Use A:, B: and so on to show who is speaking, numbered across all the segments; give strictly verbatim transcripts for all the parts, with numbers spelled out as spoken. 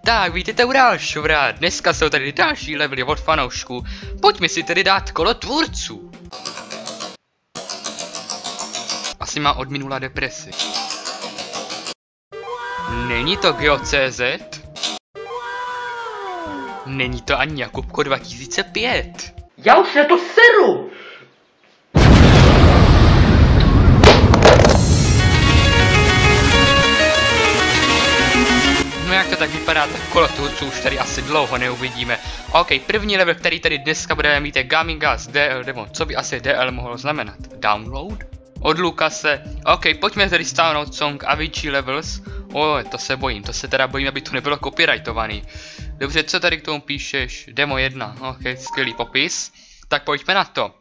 A: Tak, vítejte u dalšího vrát. Dneska jsou tady další levely od fanoušků. Pojďme si tedy dát kolo tvůrců. Asi má od minula depresi. Není to GeoCZ? Není to ani Jakubko dva tisíce pět.
B: Já už na to seru!
A: No jak to tak vypadá, tak kolo tvůrců už tady asi dlouho neuvidíme. OK, první level, který tady dneska budeme mít, je Gamingas D L Demo. Co by asi D L mohlo znamenat? Download? Od Lukase. OK, pojďme tady stáhnout song Avicii Levels. O, to se bojím, to se teda bojím, aby to nebylo copyrightovaný. Dobře, co tady k tomu píšeš? Demo jedna. OK, skvělý popis. Tak pojďme na to.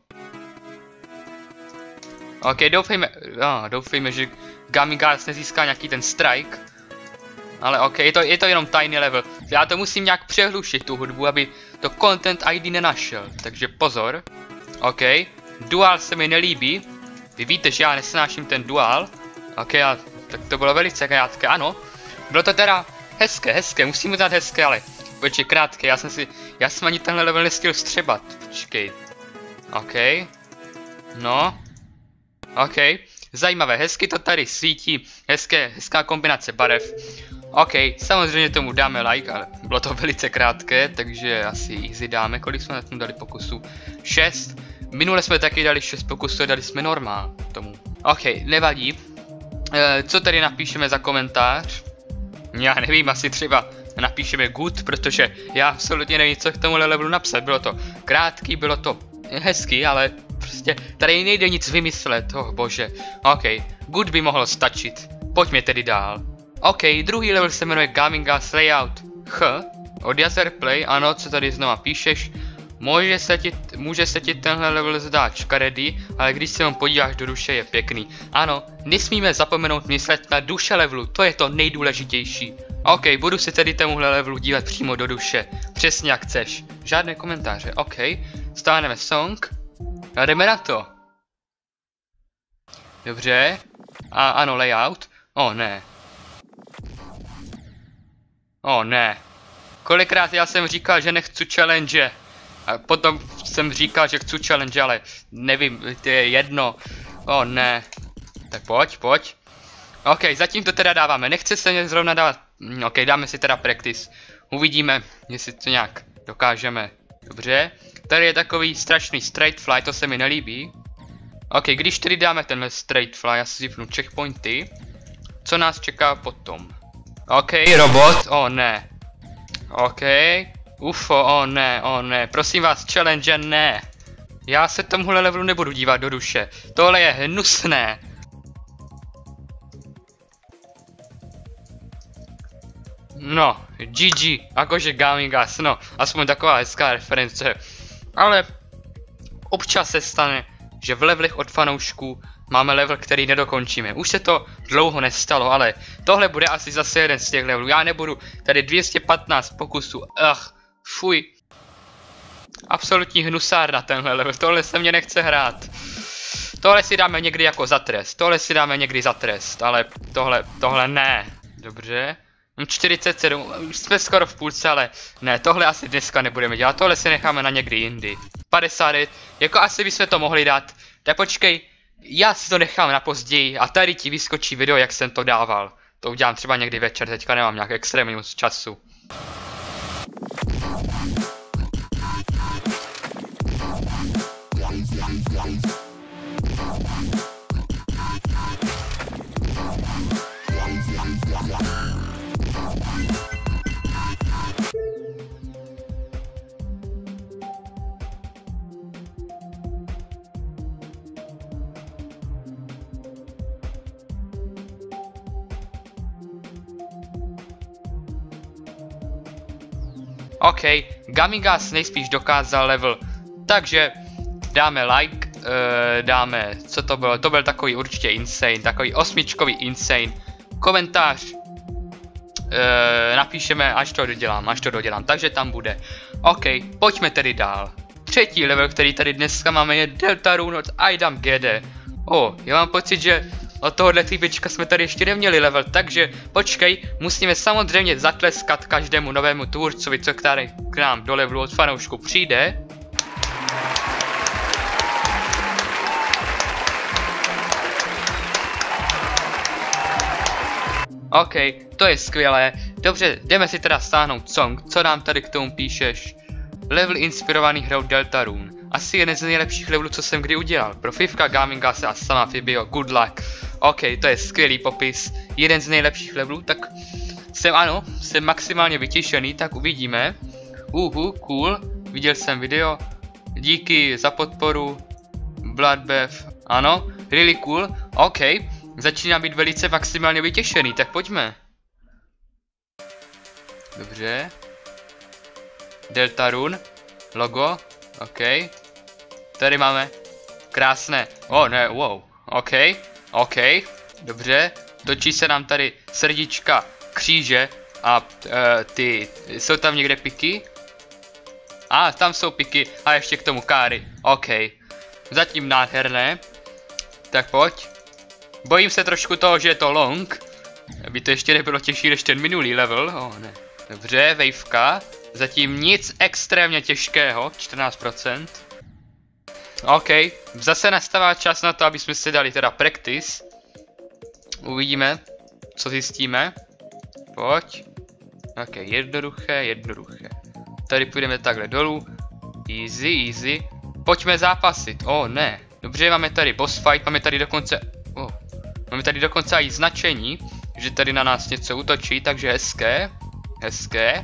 A: OK, doufejme, oh, doufejme, že Gamingas nezíská nějaký ten strike. Ale OK, je to, je to jenom tajný level. Já to musím nějak přehlušit, tu hudbu, aby to Content I D nenašel. Takže pozor. OK, dual se mi nelíbí. Vy víte, že já nesnáším ten dual. OK, a, tak to bylo velice krátké, ano. Bylo to teda hezké, hezké, musím uznat hezké, ale počkej, krátké, já jsem si, já jsem ani tenhle level nestihl střebat. Počkej. OK. No. OK. Zajímavé, hezky to tady svítí, hezké, hezká kombinace barev. OK, samozřejmě tomu dáme like, ale bylo to velice krátké, takže asi easy dáme. Kolik jsme na tom dali pokusů? šest. Minule jsme taky dali šest pokusů, dali jsme normál tomu. OK, nevadí. E, co tady napíšeme za komentář? Já nevím, asi třeba napíšeme good, protože já absolutně nevím, co k tomuhle levelu napsat. Bylo to krátký, bylo to hezký, ale prostě tady nejde nic vymyslet, oh bože. OK, good by mohlo stačit. Pojďme tedy dál. OK, druhý level se jmenuje Gamingas Layout H. Od Jazer Play, ano, co tady znova píšeš. Může se ti, může se ti tenhle level zdát škaredý, ale když se vám podíváš do duše, je pěkný. Ano, nesmíme zapomenout myslet na duše levelu, to je to nejdůležitější. OK, budu se tedy tomuhle levelu dívat přímo do duše. Přesně jak chceš. Žádné komentáře, OK. Stáhneme song. A jdeme na to. Dobře. A ano, layout. O, ne. O, ne. Kolikrát já jsem říkal, že nechci challenge. A potom jsem říkal, že chci challenge, ale nevím, to je jedno. O, ne. Tak pojď, pojď. OK, zatím to teda dáváme. Nechce se mě zrovna dávat. OK, dáme si teda practice. Uvidíme, jestli to nějak dokážeme. Dobře. Tady je takový strašný straight fly, to se mi nelíbí. OK, když tedy dáme tenhle straight fly, já si vypnu checkpointy. Co nás čeká potom? OK, robot, o oh, ne. OK, ufo, o oh, ne, o oh, ne, prosím vás, challenge ne. Já se tomuhle levelu nebudu dívat do duše, tohle je hnusné. No, G G, jakože Gamingas, no, aspoň taková hezká reference. Ale občas se stane, že v levelech od fanoušků máme level, který nedokončíme. Už se to dlouho nestalo, ale tohle bude asi zase jeden z těch levelů. Já nebudu tady dvě stě patnáct pokusů. Ach, fuj. Absolutní hnusár na tenhle level. Tohle se mě nechce hrát. Tohle si dáme někdy jako za trest. Tohle si dáme někdy za trest, ale tohle, tohle ne. Dobře. čtyřicet sedm, už jsme skoro v půlce, ale ne, tohle asi dneska nebudeme dělat. Tohle si necháme na někdy jindy. padesát devět, jako asi bychom to mohli dát. Tak počkej. Já si to nechám na později a tady ti vyskočí video, jak jsem to dával. To udělám třeba někdy večer, teďka nemám nějak extrémní moc času. OK, Gamingas nejspíš dokázal level, takže dáme like, uh, dáme, co to bylo, to byl takový určitě insane, takový osmičkový insane, komentář, uh, napíšeme, až to dodělám, až to dodělám, takže tam bude. OK, pojďme tedy dál. Třetí level, který tady dneska máme, je Deltarune od Idam G D. O, oh, já mám pocit, že od tohohle týpečka jsme tady ještě neměli level, takže počkej, musíme samozřejmě zatleskat každému novému tvůrcovi, co který k nám do levelu od fanoušku přijde. OK, to je skvělé. Dobře, jdeme si teda stáhnout song. Co nám tady k tomu píšeš? Level inspirovaný hrou Deltarune. Asi jeden z nejlepších levelů, co jsem kdy udělal. Pro Fivka, Gamingase a sama Fibio, good luck. OK, to je skvělý popis. Jeden z nejlepších levelů, tak jsem ano, jsem maximálně vytěšený, tak uvidíme. Uhu, cool, viděl jsem video. Díky za podporu. Bloodbath, ano, really cool, OK. Začínám být velice maximálně vytěšený, tak pojďme. Dobře. Deltarune, logo, OK. Tady máme krásné, oh ne, wow, OK, OK, dobře. Točí se nám tady srdíčka, kříže a uh, ty, jsou tam někde piky? A, ah, tam jsou piky a ještě k tomu káry, OK. Zatím nádherné. Tak pojď. Bojím se trošku toho, že je to long. Aby to ještě nebylo těžší než ten minulý level. Oh, ne. Dobře, waveka. Zatím nic extrémně těžkého. čtrnáct procent. OK. Zase nastává čas na to, aby jsme si dali teda practice. Uvidíme, co zjistíme. Pojď. OK, jednoduché, jednoduché. Tady půjdeme takhle dolů. Easy, easy. Pojďme zápasit. Oh, ne. Dobře, máme tady boss fight, máme tady dokonce... Oh. Máme tady dokonce i značení, že tady na nás něco útočí, takže hezké. Hezké.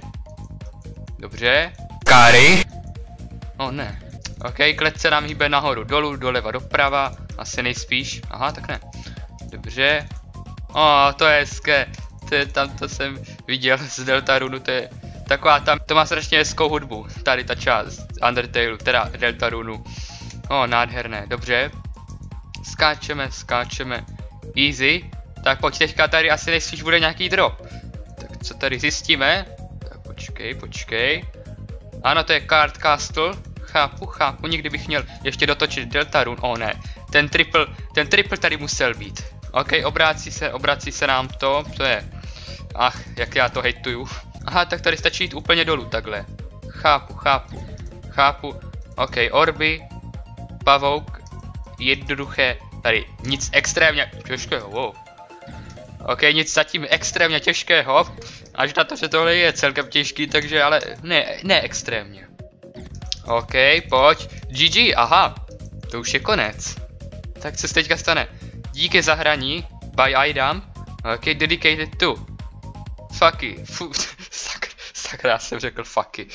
A: Dobře. Káry. Oh ne. OK, klec se nám hýbe nahoru, dolů, doleva, doprava. Asi nejspíš. Aha, tak ne. Dobře. Oh, to je hezké. To je tam, to jsem viděl z Deltarunu, to je taková tam, to má strašně hezkou hudbu. Tady ta část Undertale, teda Deltarunu. Oh, nádherné, dobře. Skáčeme, skáčeme. Easy. Tak pojď, teďka tady asi nejspíš bude nějaký drop. Tak co tady zjistíme? Tak počkej, počkej. Ano, to je Card Castle. Chápu, chápu, někdy bych měl ještě dotočit Deltarune. Oh ne, ten triple, ten triple tady musel být. OK, obrácí se, obrácí se nám to, to je... Ach, jak já to hejtuju. Aha, tak tady stačí jít úplně dolů, takhle. Chápu, chápu, chápu. OK, orby. Pavouk. Jednoduché. Tady nic extrémně těžkého, wow. OK, nic zatím extrémně těžkého. Až na to, že tohle je celkem těžký, takže ale ne, ne extrémně. OK, pojď. G G, aha. To už je konec. Tak co se teďka stane? Díky za hraní. By Idam. OK, dedicated to. Fucky. Fu, sakra, sakra, já jsem řekl fucky.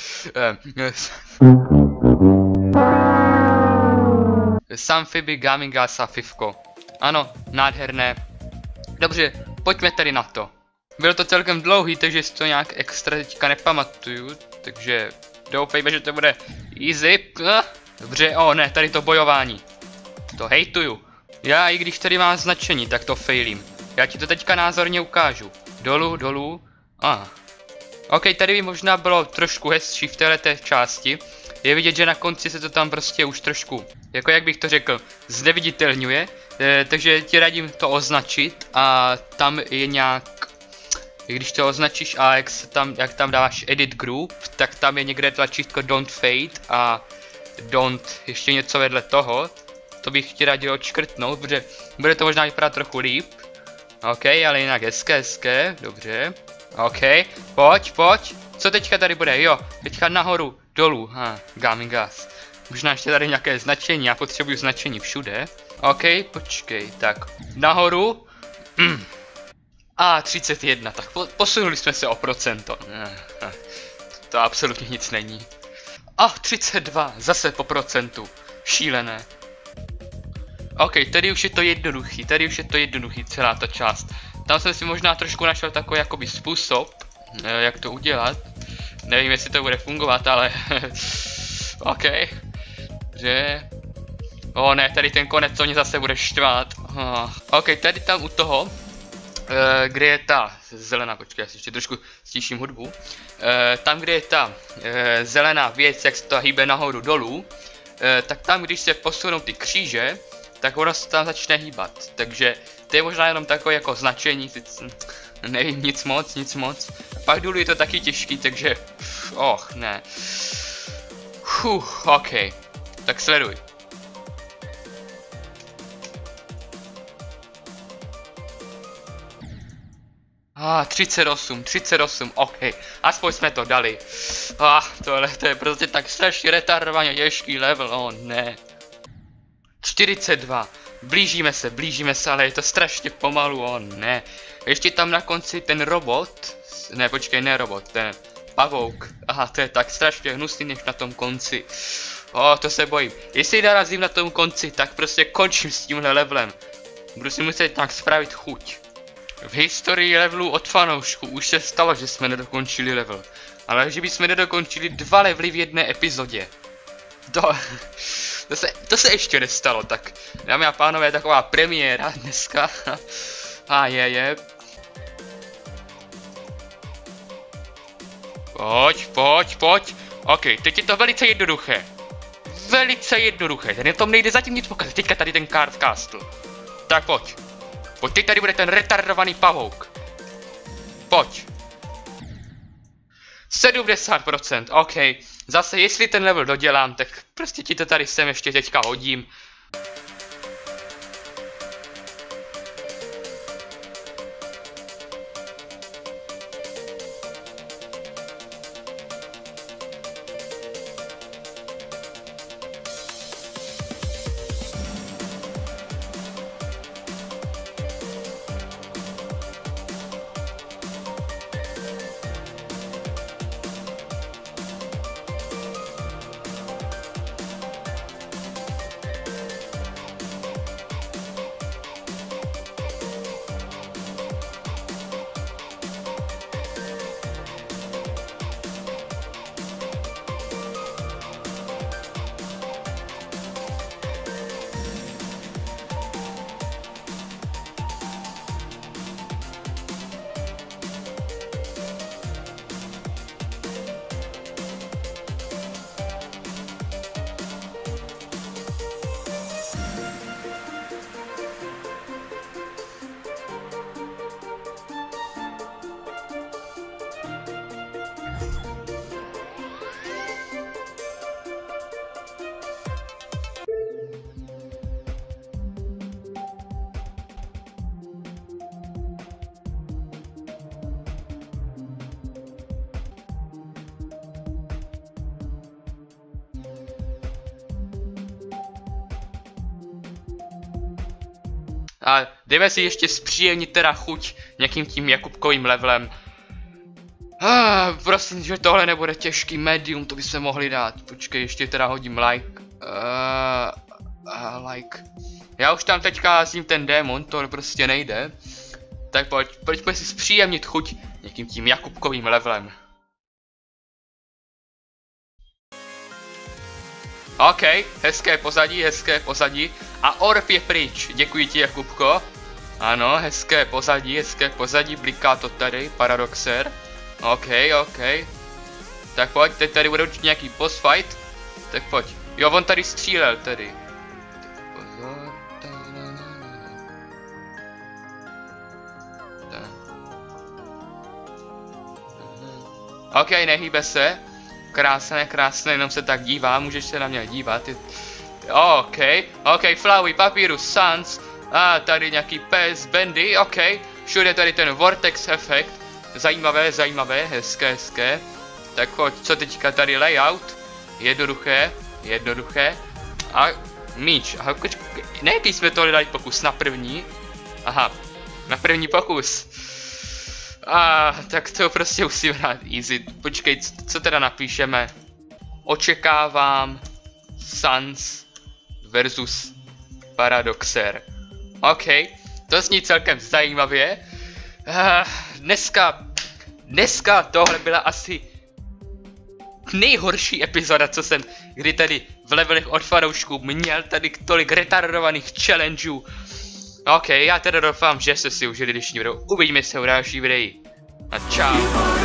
A: Um, Samfibi, Gamingase a Fivko. Ano, nádherné. Dobře, pojďme tady na to. Bylo to celkem dlouhý, takže si to nějak extra teďka nepamatuju. Takže doufejme, že to bude easy. Dobře, o ne, tady to bojování. To hejtuju. Já i když tady mám značení, tak to failím. Já ti to teďka názorně ukážu. Dolů, dolů. Ah. OK, tady by možná bylo trošku hezčí v této části. Je vidět, že na konci se to tam prostě už trošku, jako jak bych to řekl, zneviditelňuje. E, takže ti radím to označit a tam je nějak, když to označíš a jak, se tam, jak tam dáváš edit group, tak tam je někde tlačítko don't fade a don't ještě něco vedle toho. To bych ti radil odškrtnout, protože bude to možná vypadat trochu líp. OK, ale jinak hezké, hezké, dobře. OK, pojď, pojď. Co teďka tady bude? Jo, teďka nahoru, dolů, ha, Gamingase. Možná ještě tady nějaké značení, já potřebuju značení všude. OK, počkej, tak, nahoru. Mm. A třicet jedna, tak po posunuli jsme se o procento. To absolutně nic není. A třicet dva, zase po procentu. Šílené. OK, tady už je to jednoduchý, tady už je to jednoduchý, celá ta část. Tam jsem si možná trošku našel takový jakoby způsob, jak to udělat. Nevím, jestli to bude fungovat, ale... OK. Že... O ne, tady ten konec, co mě zase bude štvát. Oh. OK, tady tam u toho, e, kde je ta zelená, počkej, já si ještě trošku stíším hudbu. E, tam, kde je ta e, zelená věc, jak se to hýbe nahoru dolů, e, tak tam, když se posunou ty kříže, tak ono se tam začne hýbat. Takže to je možná jenom takové jako značení, nevím, nic moc, nic moc. Pak důl je to taky těžký, takže, och, ne. Fuh, ok, tak sleduj. Ah, třicet osm, třicet osm, ok, aspoň jsme to dali. Ah, tohle to je prostě tak strašně retardovaně těžký level, oh ne. čtyřicet dva, blížíme se, blížíme se, ale je to strašně pomalu, oh ne. Ještě tam na konci ten robot, ne počkej, ne robot, ten pavouk, aha, to je tak strašně hnusný než na tom konci. Oh, to se bojím, jestli narazím na tom konci, tak prostě končím s tímhle levelem. Budu si muset nějak spravit chuť. V historii levelů od fanoušků už se stalo, že jsme nedokončili level. Ale že bychom nedokončili dva levely v jedné epizodě. To, to, se, to se ještě nestalo, tak dámy a pánové, taková premiéra dneska. A je, je. Pojď, pojď, pojď. Ok, teď je to velice jednoduché. Velice jednoduché, ten tom nejde zatím nic pokazit. Teďka tady ten Card Castle. Tak pojď. Pojď, teď tady bude ten retardovaný pavouk. Pojď. sedmdesát procent, ok. Zase, jestli ten level dodělám, tak prostě ti to tady sem ještě teďka hodím. A jdeme si ještě zpříjemnit teda chuť nějakým tím Jakubkovým levelem. Ah, prosím, že tohle nebude těžký medium, to by se mohli dát. Počkej, ještě teda hodím like. Uh, uh, like. Já už tam teďka házím ten démon, to prostě nejde. Tak pojď, pojďme si zpříjemnit chuť nějakým tím Jakubkovým levelem. OK, hezké pozadí, hezké pozadí. A orb je pryč, děkuji ti Jakubko. Ano, hezké pozadí, hezké pozadí, bliká to tady, Paradoxer. OK, OK. Tak pojď, teď tady bude určitě nějaký boss fight. Tak pojď. Jo, on tady střílel tady. Pozor. OK, nehýbe se. Krásné, krásné, jenom se tak dívá, můžeš se na mě dívat. OK, OK, Flowey, Papyrus, Sans. A ah, tady nějaký pes, Bendy, OK. Všude tady ten Vortex efekt. Zajímavé, zajímavé, hezké, hezké. Tak pojď, co teďka tady layout? Jednoduché, jednoduché. A míč, aha, ne, když jsme to dali pokus na první. Aha, na první pokus. A ah, tak to prostě musím hrát easy. Počkej, co, co teda napíšeme? Očekávám Sans versus Paradoxer. OK, to zní celkem zajímavě. Uh, dneska, dneska tohle byla asi nejhorší epizoda, co jsem kdy tady v levelech od fanoušků měl, tady tolik retardovaných challengeů. OK, já teda doufám, že jste si užili dnešní video. Uvidíme se u další videí. A čau.